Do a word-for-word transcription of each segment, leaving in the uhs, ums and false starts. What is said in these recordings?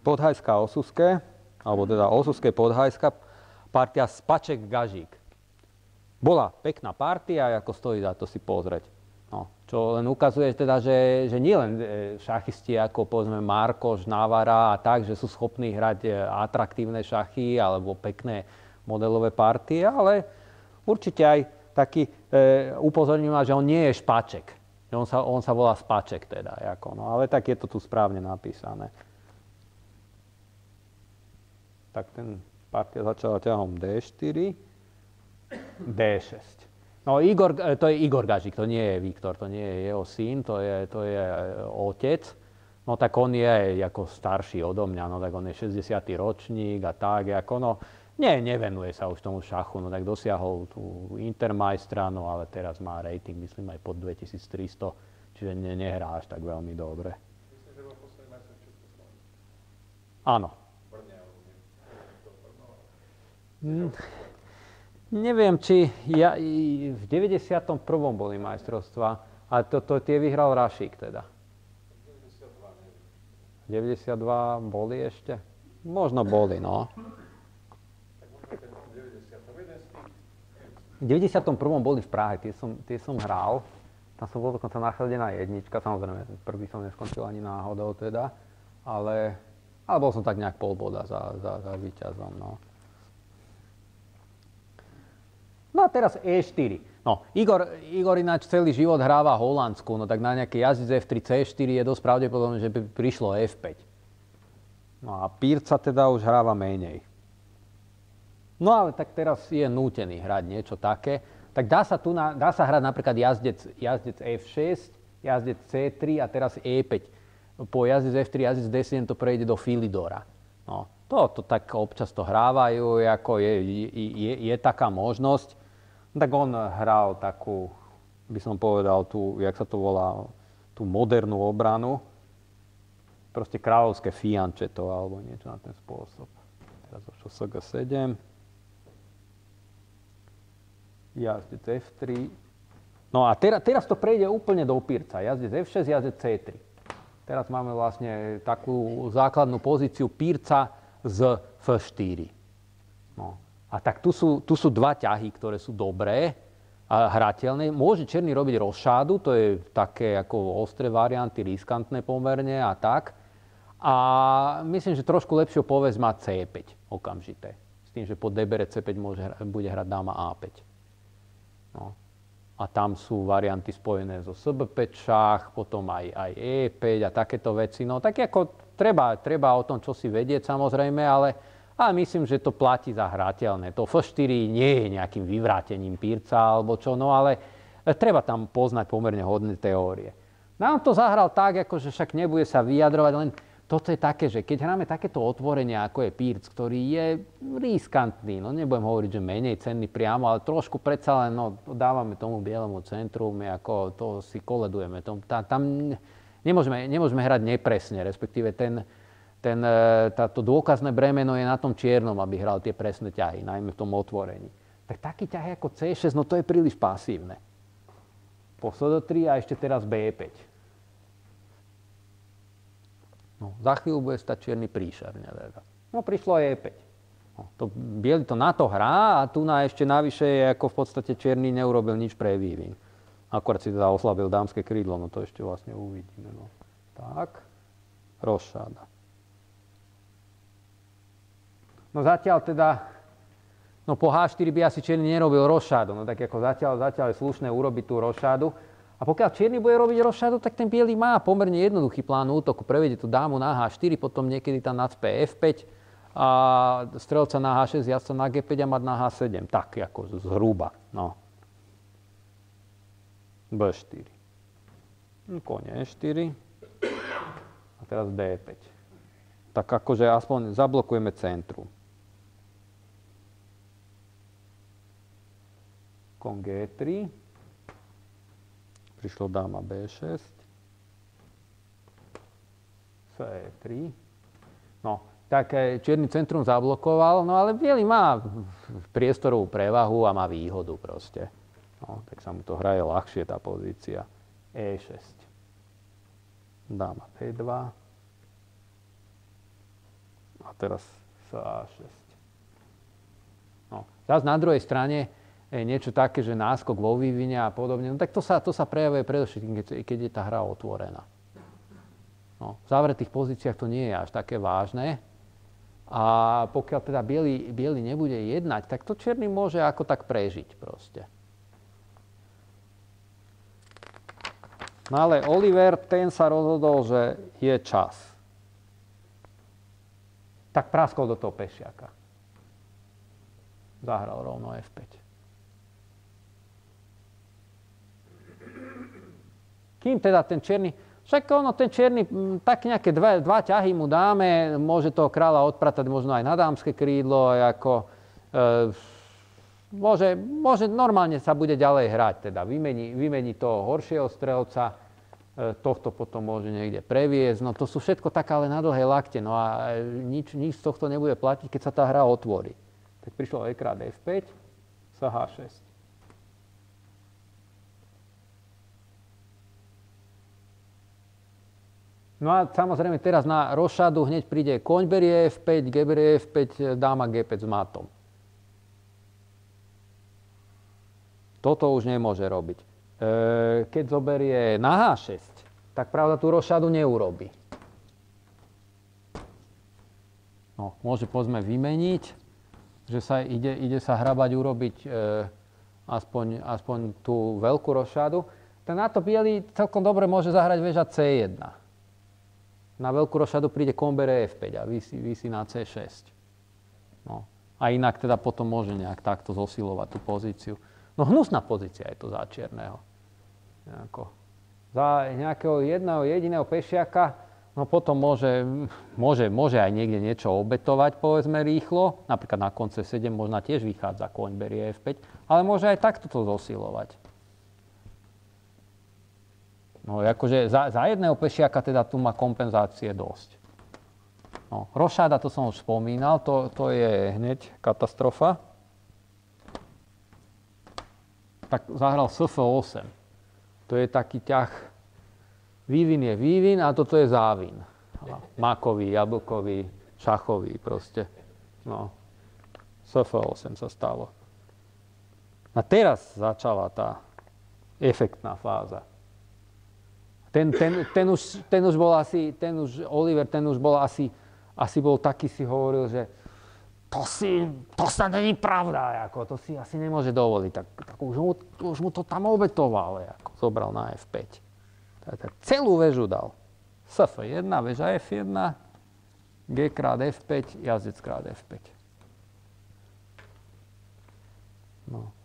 podhajská osuské, alebo teda osuské podhajská, partia Spaček Gažík. Bola pekná partia, ako stojí za to si pozrieť. No, čo len ukazuje teda, že, že nie len šachisti ako povedzme Markoš, Navara a tak, že sú schopní hrať atraktívne šachy alebo pekné modelové partie, ale určite aj taký e, upozorňujem, že on nie je Špaček. Že on, sa, on sa volá Spaček teda. Ako, no, ale tak je to tu správne napísané. Tak ten partia začala ťahom dé štyri, dé šesť. No Igor, to je Igor Gažík, to nie je Viktor, to nie je jeho syn, to je, to je otec. No tak on je ako starší odo mňa, no tak on je šesťdesiaty ročník a tak, ako no, nie, nevenuje sa už tomu šachu, no tak dosiahol tú Intermajstra, no ale teraz má rating, myslím, aj pod dvetisíctristo, čiže ne, nehrá až tak veľmi dobre. Myslím, že bol posledný majster Československa. Áno. Hmm. Neviem, či ja, v deväťdesiatom prvom boli majstrovstvá, ale to, to tie vyhral Rašík teda. deväťdesiatdva, neviem. deväťdesiatdva boli ešte? Možno boli, no. Tak možno ten deväťdesiatom jeden z tých. V deväťdesiatom prvom boli v Prahe, tie som, tie som hral. Tam som bol dokonca nachladená jednička, samozrejme, prvý som neskončil ani náhodou teda, ale, ale bol som tak nejak pol boda za, za, za víťazom, no. No a teraz é štyri. No, Igor, Igor ináč celý život hráva Holandsku, no tak na nejaký jazdec ef tri cé štyri je dosť pravdepodobné, že by prišlo ef päť. No a Pírca teda už hráva menej. No ale tak teraz je nútený hrať niečo také. Tak dá sa, tu na, dá sa hrať napríklad jazdec, jazdec ef šesť, jazdec cé tri a teraz é päť. Po jazdec ef tri, jazdec dé sedem to prejde do Philidora. No, to, to tak občas to hrávajú, ako je, je, je, je taká možnosť. Tak on hral takú, by som povedal, tú, jak sa to volá, tú modernú obranu. Proste kráľovské fiančeto, alebo niečo na ten spôsob. Teraz došlo es gé sedem. Jazdec ef tri. No a teraz, teraz to prejde úplne do Pírca. Jazdec ef šesť, jazdec cé tri. Teraz máme vlastne takú základnú pozíciu Pírca z ef štyri. No. A tak tu sú, tu sú dva ťahy, ktoré sú dobré a hrateľné. Môže černý robiť rošádu, to je také ako ostré varianty, riskantné pomerne a tak. A myslím, že trošku lepšiu povesť má cé päť okamžité. S tým, že po dé bere cé päť môže, bude hrať dáma á päť. No. A tam sú varianty spojené so es bé päť šach, potom aj, aj é päť a takéto veci. No tak ako treba, treba o tom čosi vedieť samozrejme, ale A myslím, že to platí za hrateľné. To ef štyri nie je nejakým vyvrátením Pírca alebo čo, no ale treba tam poznať pomerne hodné teórie. Nám to zahral tak, ako že však nebude sa vyjadrovať, len toto je také, že keď hráme takéto otvorenie, ako je Pírc, ktorý je riskantný, no nebudem hovoriť, že menej cenný priamo, ale trošku predsa len no, dávame tomu bielemu centru, my ako to si koledujeme. Tom, tá, tam nemôžeme, nemôžeme hrať nepresne, respektíve ten Ten, táto dôkazné bremeno je na tom čiernom, aby hral tie presné ťahy, najmä v tom otvorení. Tak taký ťah ako cé šesť, no to je príliš pasívne. Po es dé tri a ešte teraz bé päť. No, za chvíľu bude stať čierny príšerne. No, prišlo aj é päť. No, to, biely to na to hrá a tu na ešte navyše je ako v podstate čierny neurobil nič pre vývin. Akorát si teda oslabil dámske krídlo, no to ešte vlastne uvidíme. No. Tak, rošáda. No zatiaľ teda, no po há štyri by asi čierny nerobil rošádu, no tak ako zatiaľ, zatiaľ je slušné urobiť tú rošádu. A pokiaľ čierny bude robiť rošádu, tak ten biely má pomerne jednoduchý plán útoku. Prevedie tú dámu na há štyri, potom niekedy tam nacpe ef päť a strelca na há šesť, jazdca na gé päť a mať na há sedem. Tak ako zhruba, no. bé štyri. Kone é štyri. A teraz dé päť. Tak akože aspoň zablokujeme centrum. Kon gé tri. Prišlo dáma bé šesť. cé tri. No, tak čierny centrum zablokoval, no ale biely má priestorovú prevahu a má výhodu proste. No, tak sa mu to hraje ľahšie tá pozícia. é šesť. Dáma pé dva. teraz es á šesť. No. Zas na druhej strane je niečo také, že náskok vo vývine a podobne, no tak to sa, to sa prejavuje predovšetkým, keď, keď je tá hra otvorená. No. V zavretých pozíciách to nie je až také vážne. A pokiaľ teda biely, biely nebude jednať, tak to čierny môže ako tak prežiť proste. No ale Oliver, ten sa rozhodol, že je čas. Tak praskol do toho pešiaka. Zahral rovno ef päť. Kým teda ten čierny... Však ono, ten čierny, tak nejaké dva, dva ťahy mu dáme, môže toho kráľa odpratať možno aj na dámske krídlo, ako, e, môže, môže, normálne sa bude ďalej hrať, teda vymení, vymení toho horšieho strelca, e, tohto potom môže niekde previesť, no to sú všetko také ale na dlhé lakte, no a nič, nič z tohto nebude platiť, keď sa tá hra otvorí. Tak prišlo e krát ef päť, es há šesť. No a samozrejme teraz na rošadu hneď príde koň berie ef päť, G berie ef päť, dáma gé päť s matom. Toto už nemôže robiť. E, keď zoberie na há šesť, tak pravda tú rošadu neurobí. No, môže povedzme vymeniť, že sa ide, ide sa hrabať urobiť e, aspoň, aspoň tú veľkú rošadu. Tak na to biely celkom dobre môže zahrať väža cé jedna. Na veľkú rošadu príde kon berie ef päť a visí, visí na cé šesť. No. A inak teda potom môže nejak takto zosilovať tú pozíciu. No hnusná pozícia je to za čierneho. Nejako. Za nejakého jedného jediného pešiaka, no potom môže, môže, môže aj niekde niečo obetovať, povedzme rýchlo. Napríklad na kon cé sedem možno tiež vychádza koň berie ef päť, ale môže aj takto to zosilovať. No, akože za, za jedného pešiaka teda tu má kompenzácie dosť. No, rošáda, to som už spomínal, to, to je hneď katastrofa. Tak zahral es ef osem. To je taký ťah, vývin je vývin a toto je závin. Makový, jablkový, šachový proste. No, es ef osem sa stalo. A teraz začala tá efektná fáza. Ten, ten, ten, už, ten už bol asi, ten už, Oliver, ten už bol asi, asi bol taký, si hovoril, že to si, to sa není pravda, ako, to si asi nemôže dovoliť. Tak, tak už, mu, už mu to tam obetoval, ako, zobral na ef päť. Tak, tak celú väžu dal. es ef jedna, väža ef jedna, G krát ef päť, jazdec krát ef päť. No.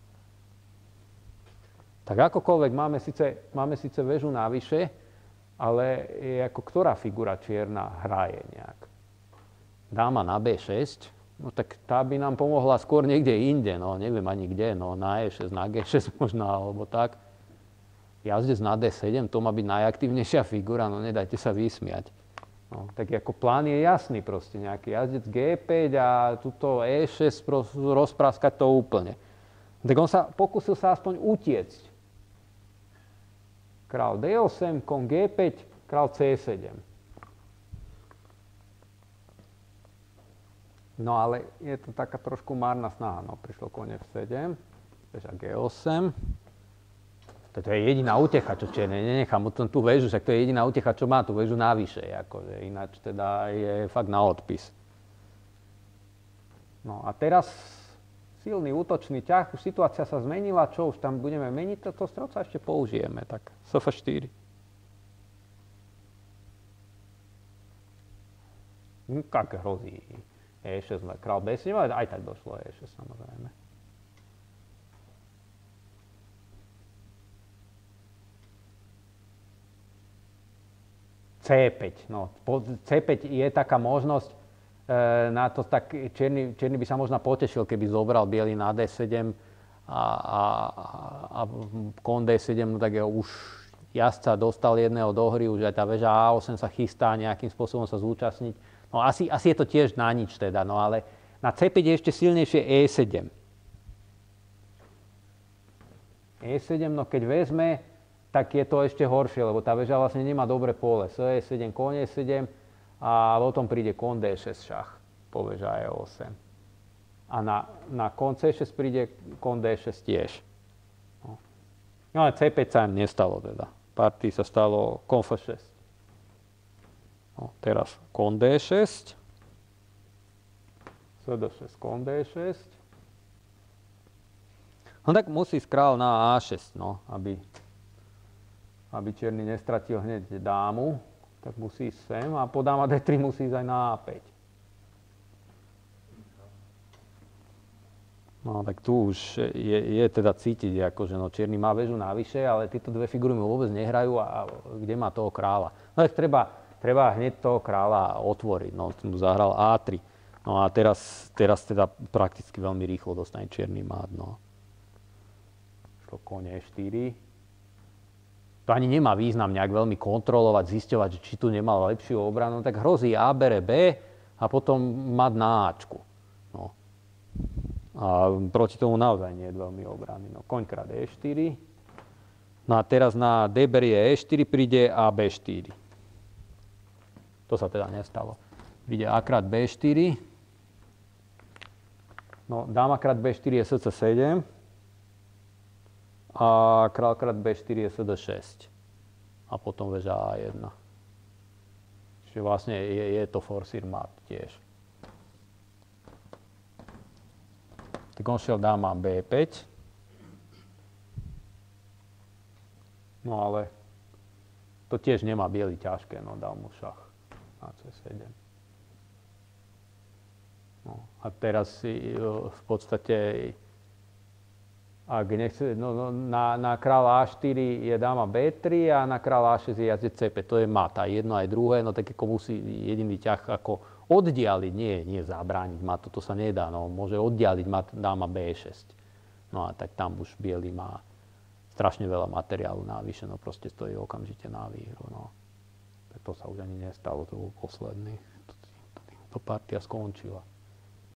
Tak akokoľvek, máme síce, máme síce väžu navyše, ale je ako ktorá figura čierna hraje nejak. Dáma na bé šesť, no tak tá by nám pomohla skôr niekde inde, no neviem ani kde, no na é šesť, na gé šesť možno, alebo tak. Jazdec na dé sedem, to má byť najaktívnejšia figura, no nedajte sa vysmiať. No, tak ako plán je jasný proste, nejaký jazdec gé päť a tuto é šesť rozpraskať to úplne. Tak on sa pokúsil sa aspoň utiecť. Král dé osem, kon gé päť, král cé sedem. No ale je to taká trošku márna snaha. No, prišlo kon ef sedem, väža gé osem. To je jediná útecha, čo čierne, nenechám mu tú väžu, však to je jediná útecha, čo má tú väžu navyše. Akože, ináč teda je fakt na odpis. No a teraz silný útočný ťah, už situácia sa zmenila, čo už tam budeme meniť, to strelca ešte použijeme, tak es ef štyri. No, tak hrozí é šesť, král bé sedem, ale aj tak došlo é šesť samozrejme. cé päť, no, cé päť je taká možnosť, na to tak čierny, čierny by sa možno potešil, keby zobral biely na dé sedem a, a, a kon dé sedem, no tak je už jazdca dostal jedného do hry, už aj tá väža á osem sa chystá nejakým spôsobom sa zúčastniť. No asi, asi je to tiež na nič teda, no ale na cé päť je ešte silnejšie é sedem. é sedem, no keď vezme, tak je to ešte horšie, lebo tá väža vlastne nemá dobré pole. es é sedem, kon é sedem, a potom príde kon dé šesť šach, po veža é osem. A na, na kon cé šesť príde kon dé šesť tiež. No, no ale cé päť sa im nestalo teda. Partii sa stalo kon ef šesť. No, teraz kon dé šesť. es dé šesť, kon dé šesť. No tak musí ísť kráľ na á šesť, no, aby, aby čierny nestratil hneď dámu. Tak musí ísť sem a po dáma dé tri musí ísť aj na á päť. No tak tu už je, je teda cítiť, akože no, čierny má väžu navyše, ale tieto dve figúry mu vôbec nehrajú a, a kde má toho kráľa. No tak treba, treba hneď toho kráľa otvoriť, no tu zahral á tri. No a teraz, teraz teda prakticky veľmi rýchlo dostane čierny mát, no. Šlo kon é štyri. To ani nemá význam nejak veľmi kontrolovať, zisťovať, či tu nemal lepšiu obranu, tak hrozí A bere B a potom mať na Ačku. No. A proti tomu naozaj nie je veľmi obrany. No, koň krát é štyri. No a teraz na D berie é štyri príde A bé štyri. To sa teda nestalo. Príde A krát bé štyri. No, dáma krát bé štyri je es cé sedem. A král krát bé štyri je es dé šesť. A potom väža á jedna. Čiže vlastne je, je to forsír mat tiež. Tak on šiel dáma bé päť. No ale to tiež nemá biely ťažké, no dal mu šach na cé sedem. No, a teraz si v podstate, ak nechce, no, no, na, na kráľa á štyri je dáma bé tri a na kráľa á šesť je jazdec cé päť. To je mat, aj jedno aj druhé, no tak ako musí jediný ťah ako oddialiť, nie, nie zabrániť matu, to sa nedá, no môže oddialiť mat dáma bé šesť. No a tak tam už biely má strašne veľa materiálu navyše, no proste stojí okamžite na výhru, no. Tak to sa už ani nestalo, to bol posledný. To, to, to partia skončila.